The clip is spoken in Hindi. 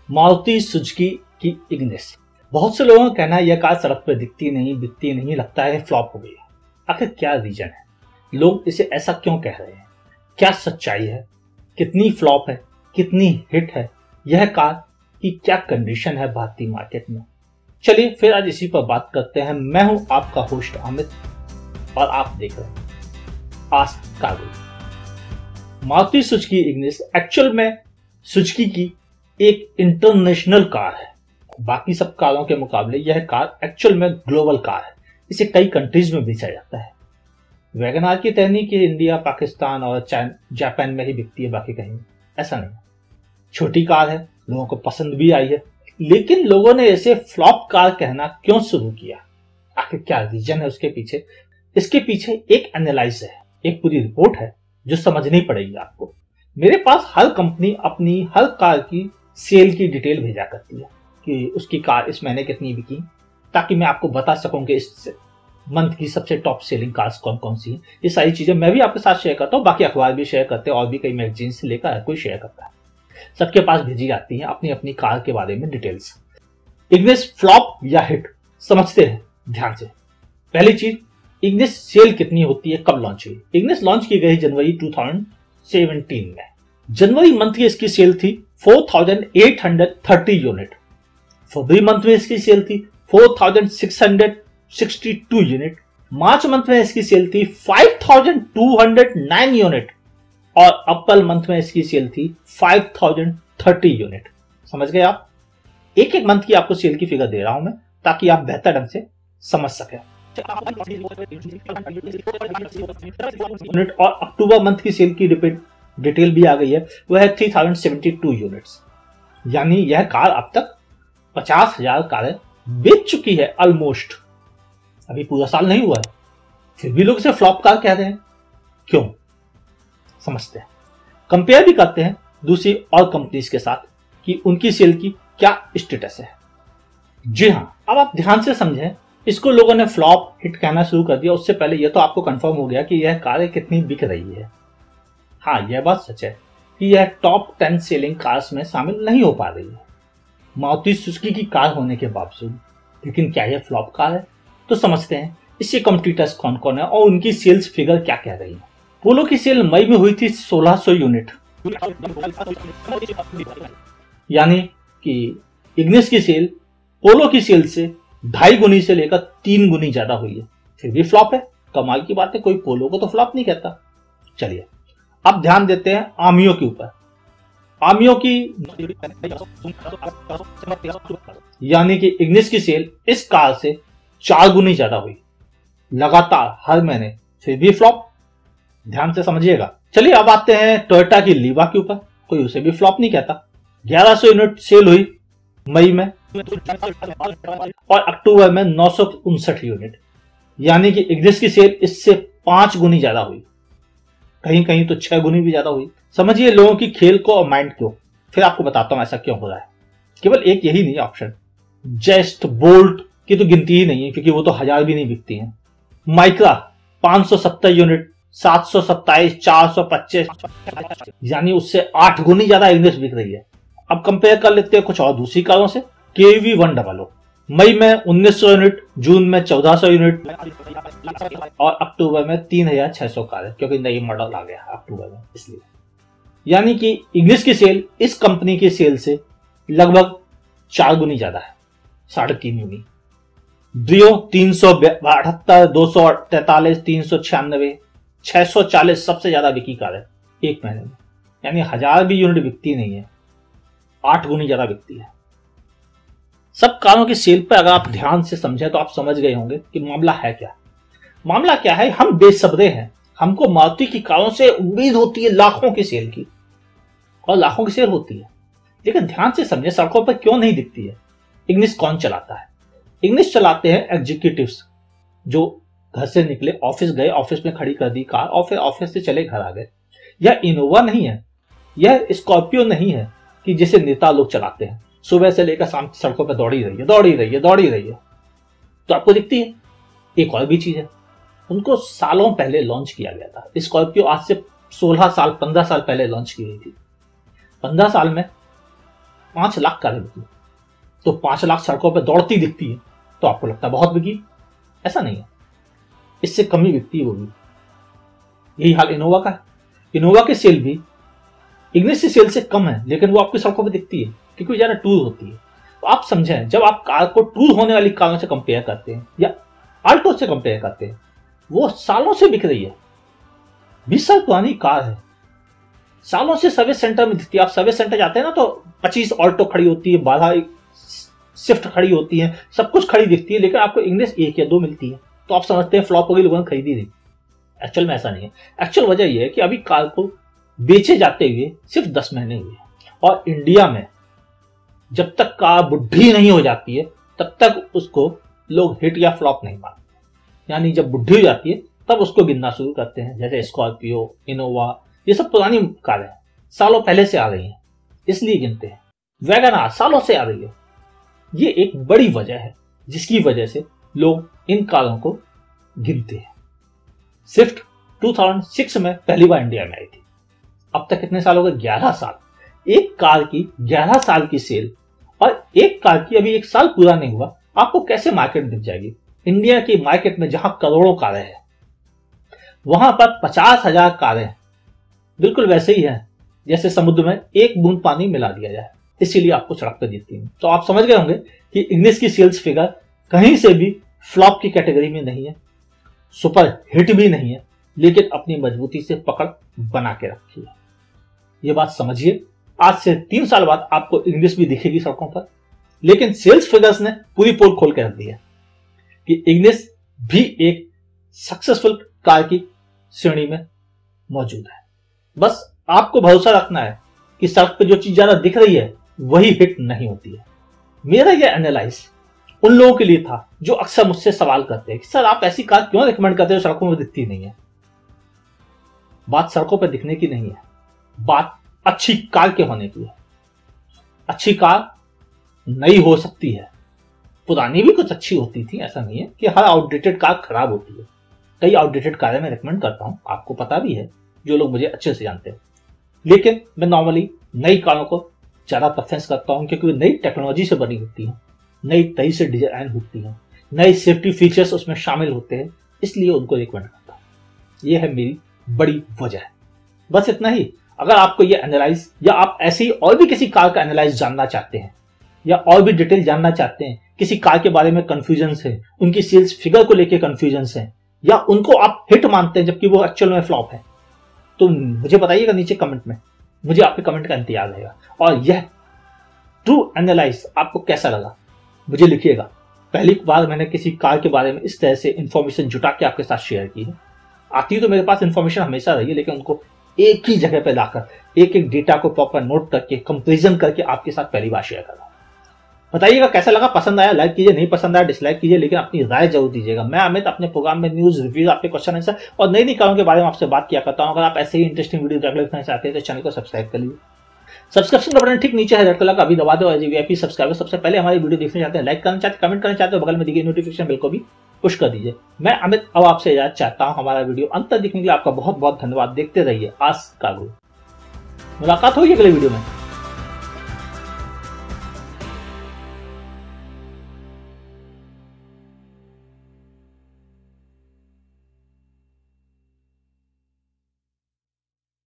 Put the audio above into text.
मारुति सुजुकी की इग्निस। बहुत से लोगों का कहना है यह कार सड़क पर दिखती नहीं, बिकती नहीं, लगता है फ्लॉप हो गई है। आखिर क्या रीजन है, लोग इसे ऐसा क्यों कह रहे हैं, क्या सच्चाई है, कितनी फ्लॉप है, कितनी हिट है, यह कार की क्या कंडीशन है भारतीय मार्केट में। चलिए फिर आज इसी पर बात करते हैं। मैं हूं आपका होस्ट अमित और आप देख रहे हैं ask CarGuru. Maruti Suzuki Ignis actual में सुजुकी की एक इंटरनेशनल कार है। बाकी सब कारों के मुकाबले यह कार एक्चुअल में ग्लोबल कार है। इसे कई कंट्रीज में बेचा जाता है। वैगन आर की तरह कि इंडिया, पाकिस्तान और जापान में ही बिकती है, बाकी कहीं ऐसा नहीं है। छोटी कार है, लोगों को पसंद भी आई है, लेकिन लोगों ने इसे फ्लॉप कार कहना क्यों शुरू किया, आखिर क्या रीजन है उसके पीछे। इसके पीछे एक एनालाइज है, एक पूरी रिपोर्ट है जो समझनी पड़ेगी आपको। मेरे पास हर कंपनी अपनी हर कार की सेल की डिटेल भेजा करती है कि उसकी कार इस महीने कितनी बिकी, ताकि मैं आपको बता सकूं कि इस मंथ की सबसे टॉप सेलिंग कार्स कौन कौन सी हैं। ये सारी चीजें मैं भी आपके साथ शेयर करता हूँ, बाकी अखबार भी शेयर करते हैं और भी कई मैगजीन से लेकर हर कोई शेयर करता है। सबके पास भेजी जाती है अपनी अपनी कार के बारे में डिटेल्स। इग्निस फ्लॉप या हिट समझते हैं ध्यान से। पहली चीज, इग्निस सेल कितनी होती है, कब लॉन्च हुई। इग्निस लॉन्च की गई जनवरी 2017 में। जनवरी मंथ की इसकी सेल थी 4830 यूनिट। फरवरी मंथ में इसकी सेल थी 4662 यूनिट। मार्च मंथ में इसकी सेल थी 5209 यूनिट और अप्रैल मंथ में इसकी सेल थी 5030 यूनिट। समझ गए आप। एक एक मंथ की आपको सेल की फिगर दे रहा हूं मैं, ताकि आप बेहतर ढंग से समझ सकें। यूनिट और अक्टूबर मंथ की सेल की डिटेल भी आ गई है, वह है 3072 यूनिट्स। यानी यह कार अब तक 50,000 कारें बेच चुकी है ऑलमोस्ट। अभी पूरा साल नहीं हुआ है, फिर भी लोग इसे फ्लॉप कार कह रहे हैं। क्यों, समझते हैं। कंपेयर भी करते हैं दूसरी और कंपनीज के साथ कि उनकी सेल की क्या स्टेटस है। जी हां, अब आप ध्यान से समझें। इसको लोगों ने फ्लॉप हिट कहना शुरू कर दिया, उससे पहले यह तो आपको कंफर्म हो गया कि यह कारें कितनी बिक रही है। हाँ, यह बात सच है कि यह टॉप 10 सेलिंग कार्स में शामिल नहीं हो पा रही है मारुति सुजुकी की कार होने के बावजूद। लेकिन क्या यह फ्लॉप कार है, तो समझते हैं इसके कॉम्पिटिटर्स कौन कौन है और उनकी सेल्स फिगर क्या कह रही है। पोलो की सेल मई में हुई थी 1600 यूनिट, यानी कि इग्निस की सेल पोलो की सेल से 2.5 गुनी से लेकर 3 गुनी ज्यादा हुई है। फिर भी फ्लॉप है। कमाल की बात है, कोई पोलो को तो फ्लॉप नहीं कहता। चलिए अब ध्यान देते हैं आमियो के ऊपर। आमियो की यानी कि इग्निस की सेल इस कार से 4 गुनी ज्यादा हुई लगातार हर महीने, फिर भी फ्लॉप। ध्यान से समझिएगा। चलिए अब आते हैं टोयोटा की लीवा के ऊपर। कोई उसे भी फ्लॉप नहीं कहता। 1100 यूनिट सेल हुई मई में और अक्टूबर में 959 यूनिट, यानी कि इग्निस की सेल इससे 5 गुनी ज्यादा हुई, कहीं कहीं तो 6 गुनी भी ज्यादा हुई। समझिए लोगों की खेल को और माइंड को। फिर आपको बताता हूं ऐसा क्यों हो रहा है। केवल एक यही नहीं ऑप्शन, जेस्ट बोल्ट की तो गिनती ही नहीं है, क्योंकि वो तो 1000 भी नहीं बिकती हैं। माइक्रा 570 यूनिट, 727, 425, यानी उससे 8 गुनी ज्यादा इग्निस बिक रही है। अब कंपेयर कर लेते हैं कुछ और दूसरी कारों से। केवी 100 मई में 1900 यूनिट, जून में 1400 यूनिट और अक्टूबर में 3600 कारें, क्योंकि नई मॉडल आ गया अक्टूबर में, इसलिए। यानी कि इग्निस की सेल इस कंपनी की सेल से लगभग 4 गुनी ज्यादा है, 3.5 गुनी। ब्रियो 372, 243, 396, 640 सबसे ज्यादा बिकी कार है एक महीने में। यानी 1000 भी यूनिट बिकती नहीं है, 8 गुनी ज्यादा बिकती है। सब कारों की सेल पर अगर आप ध्यान से समझें तो आप समझ गए होंगे कि मामला है क्या। मामला क्या है, हम बेसब्रे हैं। हमको मारुति की कारों से उम्मीद होती है लाखों की सेल की, और लाखों की सेल होती है, लेकिन ध्यान से समझे सड़कों पर क्यों नहीं दिखती है। इग्निस कौन चलाता है? इग्निस चलाते हैं एग्जीक्यूटिव्स, जो घर से निकले, ऑफिस गए, ऑफिस में खड़ी कर दी कार और फिर ऑफिस से चले घर आ गए। यह इनोवा नहीं है, यह स्कॉर्पियो नहीं है कि जिसे नेता लोग चलाते हैं, सुबह से लेकर शाम सड़कों पर दौड़ी रही है, दौड़ी रही है, दौड़ी रही है, तो आपको दिखती है। एक और भी चीज है, उनको सालों पहले लॉन्च किया गया था। स्कॉर्पियो आज से 16 साल 15 साल पहले लॉन्च की गई थी। 15 साल में 5 लाख कारें बिकी, तो 5 लाख सड़कों पर दौड़ती दिखती है तो आपको लगता है बहुत बिकी। ऐसा नहीं है, इससे कम ही बिकती है वो भी। यही हाल इनोवा का है। इनोवा की सेल भी इग्निस की सेल से कम है, लेकिन वो आपकी सड़कों पर दिखती है क्योंकि ज्यादा टूर होती है। तो आप समझें, जब आप कार को टूर होने वाली कारों से कंपेयर करते हैं या आल्टो से कंपेयर करते हैं, वो सालों से बिक रही है। 20 साल पुरानी कार है, सालों से सर्विस सेंटर में दिखती है। आप सर्विस सेंटर जाते हैं ना तो 25 ऑल्टो खड़ी होती है, 12 स्विफ्ट खड़ी होती है, सब कुछ खड़ी दिखती है, लेकिन आपको इंग्लिश 1 या 2 मिलती है। तो आप समझते हैं फ्लॉप हो गई, लोगों ने खरीदी नहीं। एक्चुअल में ऐसा नहीं है। एक्चुअल वजह यह है कि अभी कार को बेचे जाते हुए सिर्फ 10 महीने हुए, और इंडिया में जब तक कार बुढ़ी नहीं हो जाती है तब तक उसको लोग हिट या फ्लॉप नहीं मानते। यानी जब बुढ़ी हो जाती है तब उसको गिनना शुरू करते हैं। जैसे स्कॉर्पियो, इनोवा, ये सब पुरानी कारें सालों पहले से आ रही हैं, इसलिए गिनते हैं। वैगन आर सालों से आ रही है। ये एक बड़ी वजह है जिसकी वजह से लोग इन कारों को गिनते हैं। स्विफ्ट 2006 में पहली बार इंडिया में आई थी। अब तक कितने साल हो गए? 11 साल। एक कार की 11 साल की सेल और एक कार की अभी 1 साल पूरा नहीं हुआ, आपको कैसे मार्केट दिख जाएगी? इंडिया की मार्केट में जहां करोड़ों कारें हैं, वहां पर 50,000 कारें बिल्कुल वैसे ही है जैसे समुद्र में एक बूंद पानी मिला दिया जाए, इसीलिए आपको सड़क पर दिखती है। तो आप समझ गए होंगे कि इग्निस की सेल्स फिगर कहीं से भी फ्लॉप की कैटेगरी में नहीं है, सुपर हिट भी नहीं है, लेकिन अपनी मजबूती से पकड़ बना के रखी है। ये बात समझिए। आज से 3 साल बाद आपको इग्निस भी दिखेगी सड़कों पर, लेकिन सेल्स फिगर्स ने पूरी पोल खोल के रख दी है कि इग्निस भी एक सक्सेसफुल कार की श्रेणी में मौजूद है। बस आपको भरोसा रखना है कि सड़क पर जो चीज ज्यादा दिख रही है वही हिट नहीं होती है। मेरा यह एनालाइज उन लोगों के लिए था जो अक्सर मुझसे सवाल करते हैं कि सर आप ऐसी कार क्यों रिकमेंड करते हो सड़कों में दिखती नहीं है। बात सड़कों पर दिखने की नहीं है, बात अच्छी कार के होने की है। अच्छी कार नई हो सकती है, पुरानी भी कुछ अच्छी होती थी, ऐसा नहीं है कि हर आउटडेटेड कार खराब होती है। कई आउटडेटेड कारें मैं रिकमेंड करता हूं, आपको पता भी है, जो लोग मुझे अच्छे से जानते हैं। लेकिन मैं नॉर्मली नई कारों को ज्यादा प्रेफरेंस करता हूं क्योंकि नई टेक्नोलॉजी से बनी होती है, नई तरह से डिजाइन होती है, नए सेफ्टी फीचर्स उसमें शामिल होते हैं, इसलिए उनको रिकमेंड करता हूं। यह है मेरी बड़ी वजह है। बस इतना ही। अगर आपको यह एनालाइज या आप ऐसी और भी किसी कार का एनालाइज जानना चाहते हैं या और भी डिटेल जानना चाहते हैं, किसी कार के बारे में कंफ्यूजन है, उनकी सेल्स फिगर को लेकर कंफ्यूजन है, या उनको आप हिट मानते हैं जबकि वो एक्चुअल में फ्लॉप है, तो मुझे बताइएगा नीचे कमेंट में। मुझे आपके कमेंट का इंतजार रहेगा। और यह ट्रू एनालाइज आपको कैसा लगा मुझे लिखिएगा। पहली बार मैंने किसी कार के बारे में इस तरह से इंफॉर्मेशन जुटा के आपके साथ शेयर की है। आती तो मेरे पास इंफॉर्मेशन हमेशा रही है, लेकिन उनको एक ही जगह पर लाकर एक एक डेटा को प्रॉपर नोट करके कंपेरिजन करके आपके साथ पहली बार शेयर कर रहा हूं। बताइएगा कैसा लगा, पसंद आया लाइक कीजिए, नहीं पसंद आया डिसलाइक कीजिए, लेकिन अपनी राय जरूर दीजिएगा। मैं अमित अपने प्रोग्राम में न्यूज रिव्यू, आपके क्वेश्चन आंसर और नई नई कारों के बारे में आपसे बात किया करता हूं। अगर आप ऐसे ही इंटरेस्टिंग वीडियो रेगुलर देखना चाहते हैं तो चैनल को सब्सक्राइब कर लीजिए। सब्सक्रिप्शन का बटन ठीक नीचे है रेड कलर का, अभी दबा दो। वीआईपी सब्सक्राइबर सबसे पहले हमारी वीडियो देखना चाहते हैं, लाइक करना चाहते हैं, कमेंट करना चाहते हो, बगल में दी गई नोटिफिकेशन बेल को भी पुश कर दीजिए। मैं अमित अब आपसे इजाजत चाहता हूं। हमारा वीडियो अंत तक देखने के लिए आपका बहुत बहुत धन्यवाद। देखते रहिए आज का गुरु। मुलाकात होगी अगले वीडियो में।